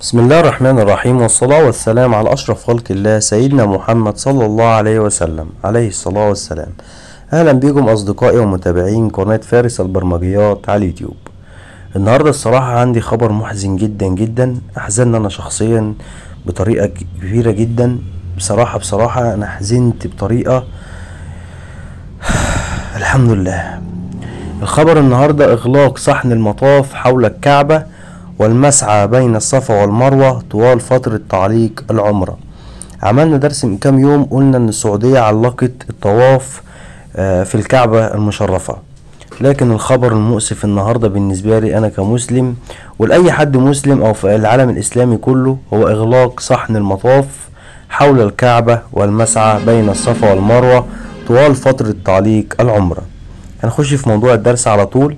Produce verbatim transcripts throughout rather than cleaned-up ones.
بسم الله الرحمن الرحيم، والصلاة والسلام على أشرف خلق الله سيدنا محمد صلى الله عليه وسلم عليه الصلاة والسلام. أهلا بكم أصدقائي ومتابعين قناة فارس البرمجيات على اليوتيوب. النهاردة الصراحة عندي خبر محزن جدا جدا، أحزنني أنا شخصيا بطريقة كبيرة جدا. بصراحة بصراحة أنا حزنت بطريقة الحمد لله. الخبر النهاردة إغلاق صحن المطاف حول الكعبة والمسعى بين الصفا والمروة طوال فترة تعليق العمرة. عملنا درس من كام يوم، قلنا ان السعودية علقت الطواف في الكعبة المشرفة، لكن الخبر المؤسف النهاردة بالنسبة لي انا كمسلم ولأي حد مسلم او في العالم الاسلامي كله هو اغلاق صحن المطاف حول الكعبة والمسعى بين الصفا والمروة طوال فترة تعليق العمرة. هنخش في موضوع الدرس على طول.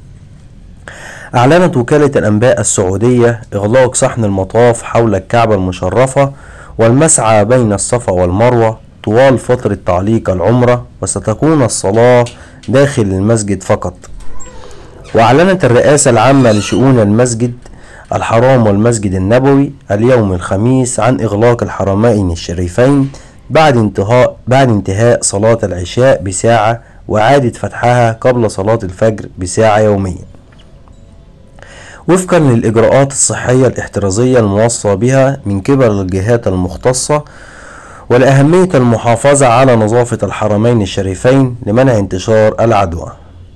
أعلنت وكالة الأنباء السعودية إغلاق صحن المطاف حول الكعبة المشرفة والمسعى بين الصفا والمروة طوال فترة تعليق العمرة، وستكون الصلاة داخل المسجد فقط. وأعلنت الرئاسة العامة لشؤون المسجد الحرام والمسجد النبوي اليوم الخميس عن إغلاق الحرمين الشريفين بعد انتهاء بعد انتهاء صلاة العشاء بساعة، وإعادة فتحها قبل صلاة الفجر بساعة يوميا، وفقا للإجراءات الصحية الاحترازية الموصى بها من قبل الجهات المختصة، ولأهمية المحافظة على نظافة الحرمين الشريفين لمنع انتشار العدوى.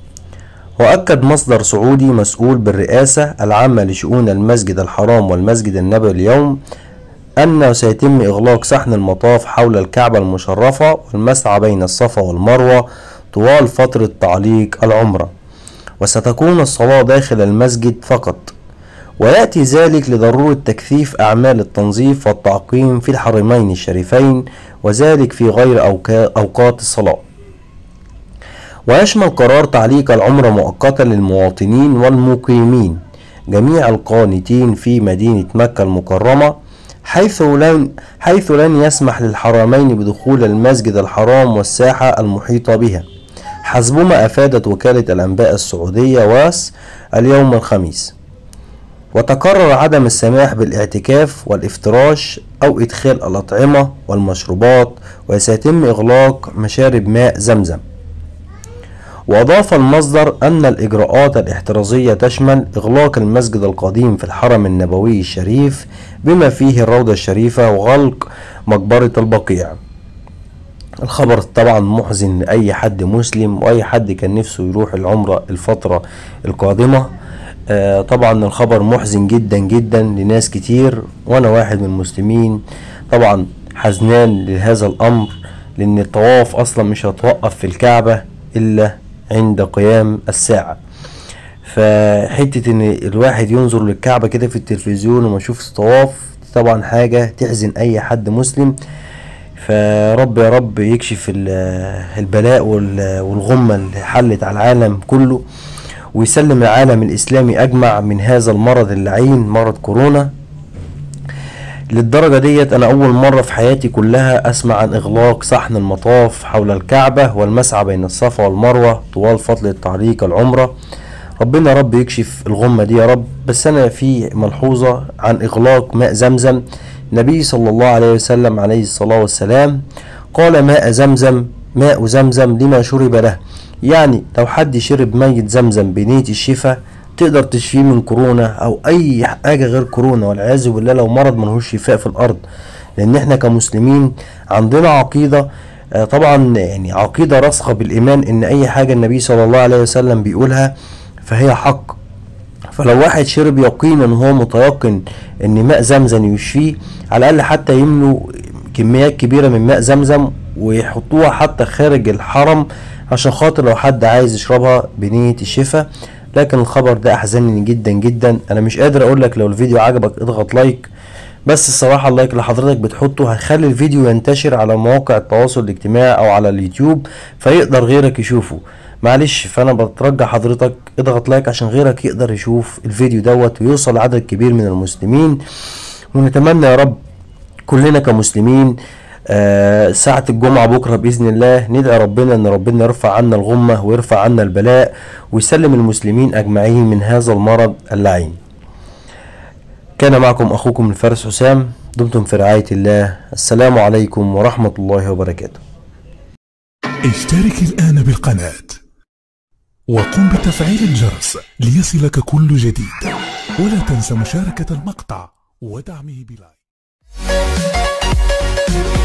وأكد مصدر سعودي مسؤول بالرئاسة العامة لشؤون المسجد الحرام والمسجد النبوي اليوم أنه سيتم إغلاق صحن المطاف حول الكعبة المشرفة والمسعى بين الصفا والمروة طوال فترة تعليق العمرة، وستكون الصلاة داخل المسجد فقط. ويأتي ذلك لضرورة تكثيف أعمال التنظيف والتعقيم في الحرمين الشريفين، وذلك في غير أوقات الصلاة. ويشمل قرار تعليق العمرة مؤقتا للمواطنين والمقيمين جميع القانتين في مدينة مكة المكرمة، حيث لن, حيث لن يسمح للحرمين بدخول المسجد الحرام والساحة المحيطة بها، حسب ما أفادت وكالة الأنباء السعودية واس اليوم الخميس. وتقرر عدم السماح بالاعتكاف والافتراش أو إدخال الأطعمة والمشروبات، وسيتم إغلاق مشارب ماء زمزم. وأضاف المصدر أن الإجراءات الاحترازية تشمل إغلاق المسجد القديم في الحرم النبوي الشريف بما فيه الروضة الشريفة وغلق مقبرة البقيع. الخبر طبعا محزن لأي حد مسلم وأي حد كان نفسه يروح العمرة الفترة القادمة. آه طبعا الخبر محزن جدا جدا لناس كتير، وأنا واحد من المسلمين طبعا حزنان لهذا الأمر، لأن الطواف أصلا مش هتوقف في الكعبة إلا عند قيام الساعة. فحتة إن الواحد ينظر للكعبة كده في التلفزيون وما يشوفش طواف طبعا حاجة تحزن أي حد مسلم. فرب يا رب يكشف البلاء والغمة اللي حلت على العالم كله، ويسلم العالم الإسلامي أجمع من هذا المرض اللعين مرض كورونا. للدرجة ديت أنا أول مرة في حياتي كلها أسمع عن إغلاق صحن المطاف حول الكعبة والمسعى بين الصفا والمروة طوال فترة تعليق العمرة. ربنا رب يكشف الغمة دي يا رب. بس أنا في ملحوظة عن إغلاق ماء زمزم. النبي صلى الله عليه وسلم عليه الصلاة والسلام قال: ماء زمزم ماء زمزم لما شرب له. يعني لو حد شرب مية زمزم بنية الشفاء تقدر تشفيه من كورونا او اي حاجة غير كورونا، والعياذ بالله لو مرض ملهوش شفاء في الارض. لان احنا كمسلمين عندنا عقيدة طبعا يعني عقيدة راسخة بالايمان ان اي حاجة النبي صلى الله عليه وسلم بيقولها فهي حق. فلو واحد شرب يقينا وهو متيقن ان ماء زمزم يشفيه، على الاقل حتى يملوا كميات كبيرة من ماء زمزم ويحطوها حتى خارج الحرم عشان خاطر لو حد عايز يشربها بنية الشفاء. لكن الخبر ده احزنني جدا جدا. انا مش قادر اقول لك لو الفيديو عجبك اضغط لايك، بس الصراحة اللايك اللي حضرتك بتحطه هيخلي الفيديو ينتشر على مواقع التواصل الاجتماعي او على اليوتيوب فيقدر غيرك يشوفه. معلش، فانا بترجى حضرتك اضغط لايك عشان غيرك يقدر يشوف الفيديو دوت ويوصل عدد كبير من المسلمين. ونتمنى يا رب كلنا كمسلمين آه ساعة الجمعة بكرة بإذن الله ندعي ربنا ان ربنا يرفع عنا الغمة ويرفع عنا البلاء ويسلم المسلمين اجمعين من هذا المرض اللعين. كان معكم أخوكم الفارس حسام، دمتم في رعاية الله. السلام عليكم ورحمة الله وبركاته. اشترك الآن بالقناة وقم بتفعيل الجرس ليصلك كل جديد، ولا تنسى مشاركة المقطع ودعمه بلايك.